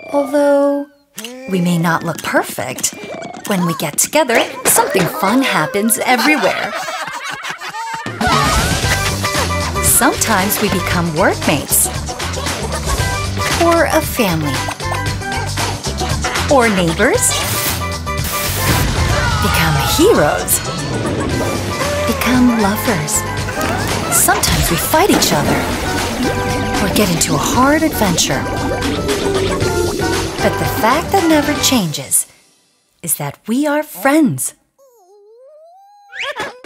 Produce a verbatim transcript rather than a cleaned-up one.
Although, we may not look perfect, when we get together, something fun happens everywhere. Sometimes we become workmates, or a family, or neighbors, become heroes, become lovers. Sometimes we fight each other, or get into a hard adventure. But the fact that never changes is that we are friends.